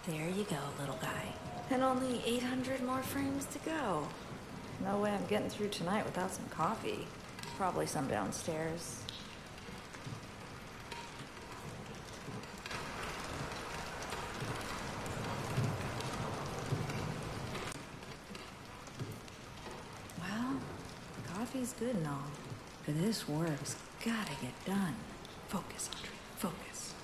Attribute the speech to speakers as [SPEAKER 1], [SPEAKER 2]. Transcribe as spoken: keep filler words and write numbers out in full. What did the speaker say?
[SPEAKER 1] There you go, little guy.
[SPEAKER 2] And only eight hundred more frames to go. No way I'm getting through tonight without some coffee. Probably some downstairs. Well, coffee's good and all, but this work's gotta get done. Focus, Audrey, focus.